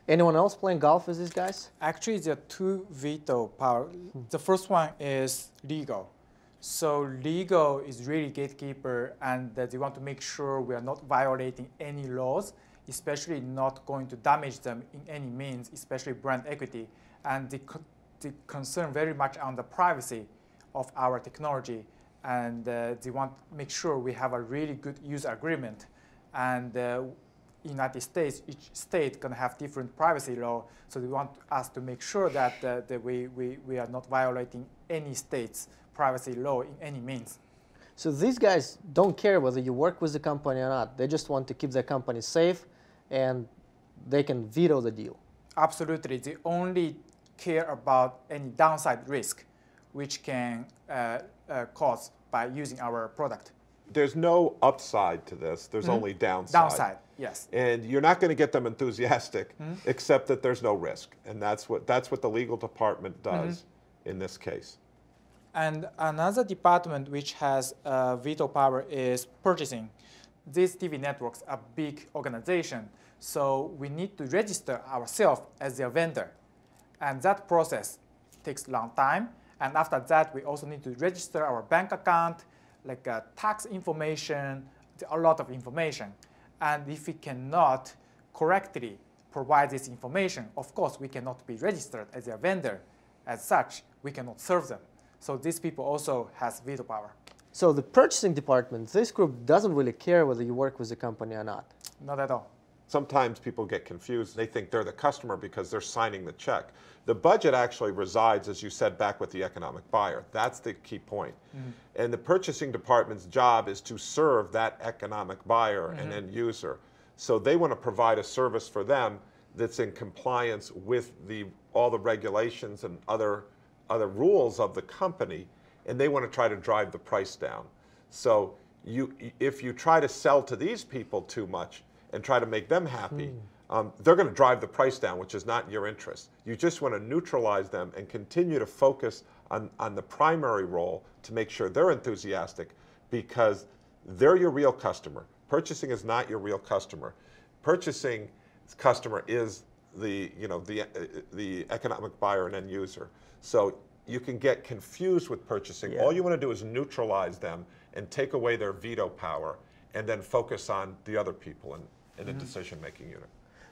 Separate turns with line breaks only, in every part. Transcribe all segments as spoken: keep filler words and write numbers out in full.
Anyone else playing golf with these guys?
Actually, there are two veto power. The first one is legal. So legal is really gatekeeper, and that they want to make sure we are not violating any laws, especially not going to damage them in any means, especially brand equity. And they, co they concern very much on the privacy of our technology, and uh, they want to make sure we have a really good user agreement. And uh, United States, each state gonna have different privacy law, so they want us to make sure that, uh, that we, we, we are not violating any state's privacy law in any means.
So these guys don't care whether you work with the company or not. They just want to keep their company safe, and they can veto the deal.
Absolutely. They only care about any downside risk which can uh, uh, cause by using our product.
There's no upside to this. There's mm-hmm. only downside.
Downside, yes.
And you're not going to get them enthusiastic, mm-hmm. except that there's no risk. And that's what, that's what the legal department does mm-hmm. in this case.
And another department which has uh, veto power is purchasing. These T V networks are big organization, so we need to register ourselves as their vendor. And that process takes a long time. And after that, we also need to register our bank account, like uh, tax information, a lot of information. And if we cannot correctly provide this information, of course, we cannot be registered as a vendor. As such, we cannot serve them. So these people also has veto power.
So the purchasing department, this group doesn't really care whether you work with the company or not.
Not at all.
Sometimes people get confused. They think they're the customer because they're signing the check. The budget actually resides, as you said, back with the economic buyer. That's the key point. Mm-hmm. And the purchasing department's job is to serve that economic buyer mm-hmm. and end user. So they want to provide a service for them that's in compliance with the, all the regulations and other, other rules of the company, and they want to try to drive the price down. So you, if you try to sell to these people too much and try to make them happy, mm. um, they're going to drive the price down, which is not in your interest. You just want to neutralize them and continue to focus on, on the primary role to make sure they're enthusiastic, because they're your real customer. Purchasing is not your real customer. Purchasing customer is the, you know, the, uh, the economic buyer and end user. So you can get confused with purchasing. Yeah. All you want to do is neutralize them and take away their veto power, and then focus on the other people in, in mm-hmm. the decision-making unit.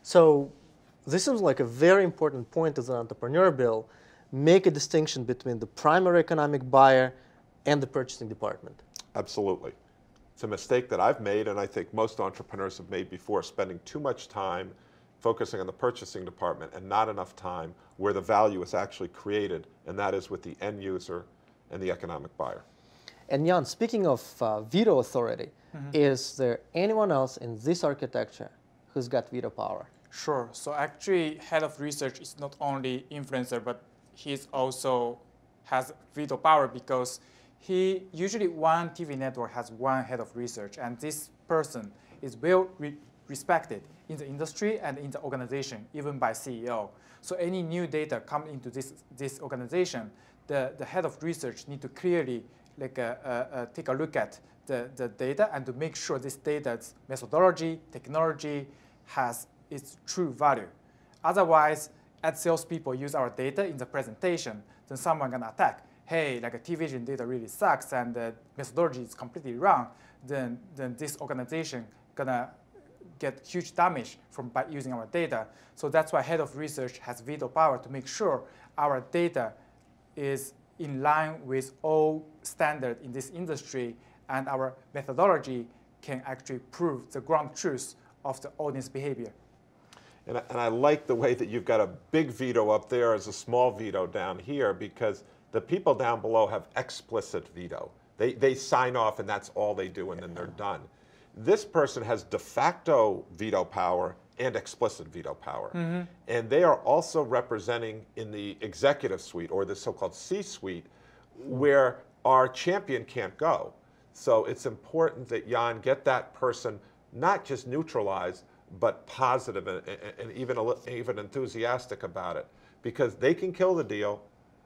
So this seems like a very important point of the entrepreneur bill. Make a distinction between the primary economic buyer and the purchasing department.
Absolutely. It's a mistake that I've made, and I think most entrepreneurs have made before, spending too much time focusing on the purchasing department and not enough time where the value is actually created, and that is with the end user and the economic buyer.
And Jan, speaking of uh, veto authority, mm-hmm. is there anyone else in this architecture who's got veto power?
Sure. So actually, head of research is not only influencer, but he's also has veto power, because he usually one T V network has one head of research, and this person is well re respected in the industry and in the organization, even by C E O. So any new data come into this this organization, the the head of research need to clearly like uh, uh, uh, take a look at the the data and to make sure this data's methodology, technology has its true value. Otherwise, as salespeople use our data in the presentation, then someone gonna attack. Hey, like a TVision data really sucks and the methodology is completely wrong. Then then this organization gonna get huge damage from by using our data. So that's why head of research has veto power to make sure our data is in line with all standard in this industry, and our methodology can actually prove the ground truth of the audience behavior.
And I, and I like the way that you've got a big veto up there as a small veto down here, because the people down below have explicit veto. They, they sign off and that's all they do, and then they're done. This person has de facto veto power and explicit veto power. Mm-hmm. And they are also representing in the executive suite, or the so-called C-suite, where our champion can't go. So it's important that Jan get that person not just neutralized, but positive and, and even, even enthusiastic about it, because they can kill the deal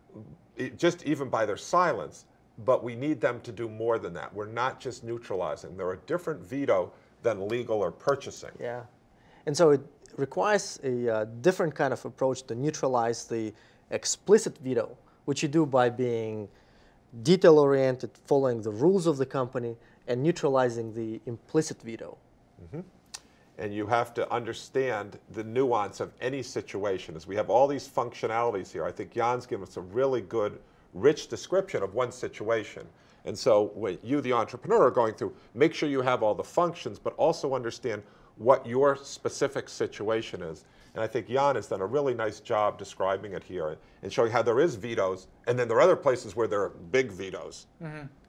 just even by their silence. But we need them to do more than that. We're not just neutralizing. They're a different veto than legal or purchasing.
Yeah. And so it, requires a uh, different kind of approach to neutralize the explicit veto, which you do by being detail-oriented, following the rules of the company, and neutralizing the implicit veto.
Mm-hmm. And you have to understand the nuance of any situation. As we have all these functionalities here, I think Jan's given us a really good, rich description of one situation. And so when you, the entrepreneur, are going through, make sure you have all the functions, but also understand what your specific situation is. And I think Jan has done a really nice job describing it here and showing how there is vetoes, and then there are other places where there are big vetoes.
Mm-hmm.